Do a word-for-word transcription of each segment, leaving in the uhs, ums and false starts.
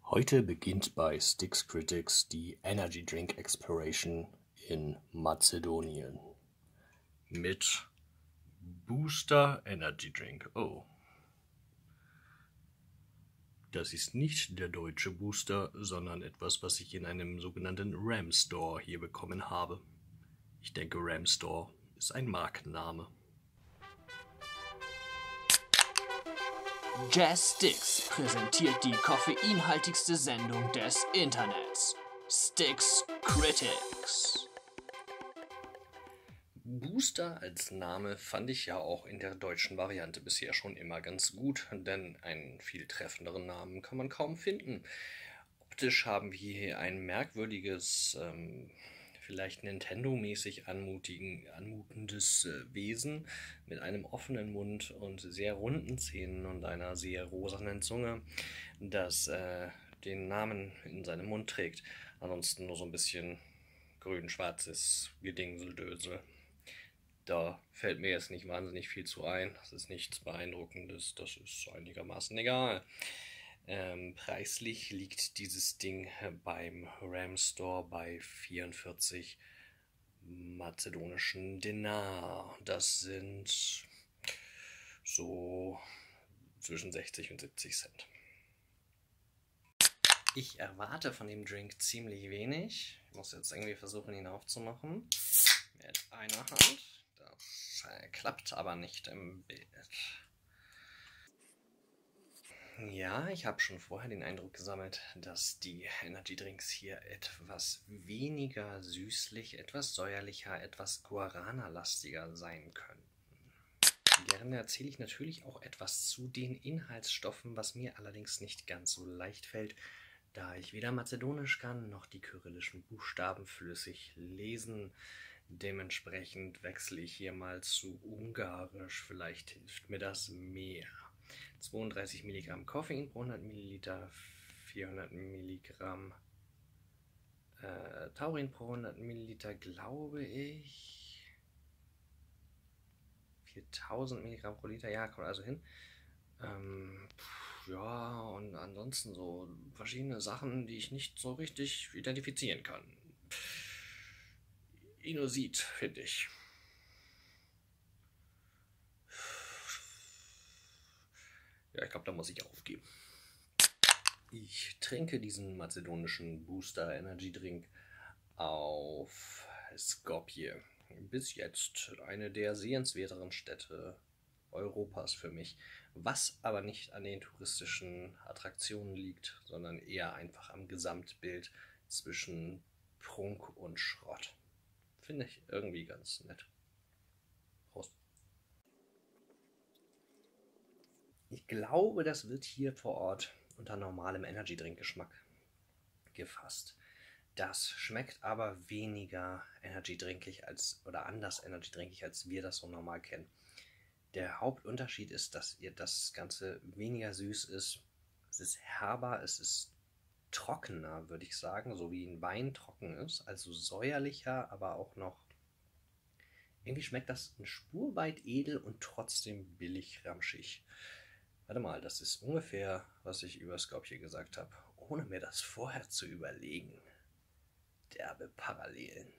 Heute beginnt bei Styx Critics die Energy Drink Exploration in Mazedonien. Mit Booster Energy Drink. Oh. Das ist nicht der deutsche Booster, sondern etwas, was ich in einem sogenannten Ram Store hier bekommen habe. Ich denke, Ram Store ist ein Markenname. Jazz Styx präsentiert die koffeinhaltigste Sendung des Internets. Styx Critics. Booster als Name fand ich ja auch in der deutschen Variante bisher schon immer ganz gut, denn einen viel treffenderen Namen kann man kaum finden. Optisch haben wir hier ein merkwürdiges, ähm, vielleicht Nintendo-mäßig anmutendes äh, Wesen mit einem offenen Mund und sehr runden Zähnen und einer sehr rosanen Zunge, das äh, den Namen in seinem Mund trägt. Ansonsten nur so ein bisschen grün-schwarzes Gedingseldösel. Da fällt mir jetzt nicht wahnsinnig viel zu ein. Das ist nichts Beeindruckendes, das ist einigermaßen egal. Ähm, preislich liegt dieses Ding beim Ram Store bei vierundvierzig mazedonischen Denar. Das sind so zwischen sechzig und siebzig Cent. Ich erwarte von dem Drink ziemlich wenig. Ich muss jetzt irgendwie versuchen, ihn aufzumachen. Mit einer Hand. Das äh, klappt aber nicht im Bild. Ja, ich habe schon vorher den Eindruck gesammelt, dass die Energy Drinks hier etwas weniger süßlich, etwas säuerlicher, etwas Guarana-lastiger sein könnten. Gerne erzähle ich natürlich auch etwas zu den Inhaltsstoffen, was mir allerdings nicht ganz so leicht fällt, da ich weder Mazedonisch kann, noch die kyrillischen Buchstaben flüssig lesen. Dementsprechend wechsle ich hier mal zu Ungarisch, vielleicht hilft mir das mehr. zweiunddreißig Milligramm Koffein pro hundert Milliliter, vierhundert Milligramm äh, Taurin pro hundert Milliliter, glaube ich. viertausend Milligramm pro Liter, ja, kommt also hin. Ähm, pff, ja, und ansonsten so verschiedene Sachen, die ich nicht so richtig identifizieren kann. Inusit, finde ich. Ja, ich glaube, da muss ich aufgeben. Ich trinke diesen mazedonischen Booster Energy Drink auf Skopje. Bis jetzt eine der sehenswerteren Städte Europas für mich. Was aber nicht an den touristischen Attraktionen liegt, sondern eher einfach am Gesamtbild zwischen Prunk und Schrott. Finde ich irgendwie ganz nett. Prost. Ich glaube, das wird hier vor Ort unter normalem Energy-Drink-Geschmack gefasst. Das schmeckt aber weniger Energy-drinkig als oder anders Energy-drinkig, als wir das so normal kennen. Der Hauptunterschied ist, dass ihr das Ganze weniger süß ist. Es ist herber, es ist trockener, würde ich sagen, so wie ein Wein trocken ist, also säuerlicher, aber auch noch. Irgendwie schmeckt das eine Spur weit edel und trotzdem billig ramschig. Warte mal, das ist ungefähr, was ich über Skopje gesagt habe, ohne mir das vorher zu überlegen. Derbe Parallelen.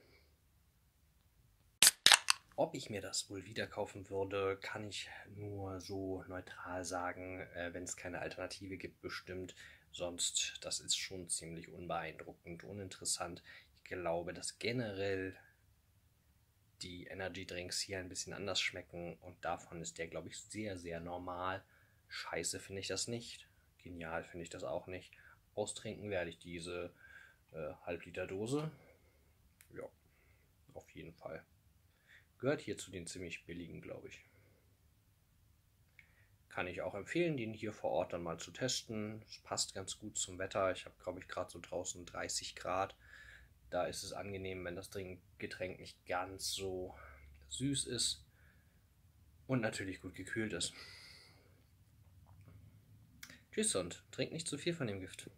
Ob ich mir das wohl wieder kaufen würde, kann ich nur so neutral sagen, äh, wenn es keine Alternative gibt, bestimmt. Sonst, das ist schon ziemlich unbeeindruckend, uninteressant. Ich glaube, dass generell die Energy Drinks hier ein bisschen anders schmecken und davon ist der, glaube ich, sehr, sehr normal. Scheiße finde ich das nicht. Genial finde ich das auch nicht. Austrinken werde ich diese äh, Halbliter Dose. Ja, auf jeden Fall. Gehört hier zu den ziemlich billigen, glaube ich. Kann ich auch empfehlen, den hier vor Ort dann mal zu testen. Es passt ganz gut zum Wetter. Ich habe, glaube ich, gerade so draußen dreißig Grad. Da ist es angenehm, wenn das Getränk nicht ganz so süß ist und natürlich gut gekühlt ist. Tschüss und trink nicht zu viel von dem Gift.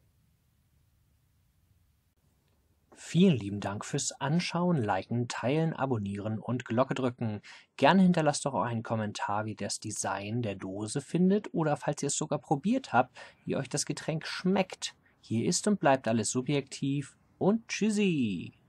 Vielen lieben Dank fürs Anschauen, Liken, Teilen, Abonnieren und Glocke drücken. Gerne hinterlasst doch auch einen Kommentar, wie das Design der Dose findet oder falls ihr es sogar probiert habt, wie euch das Getränk schmeckt. Hier ist und bleibt alles subjektiv und tschüssi.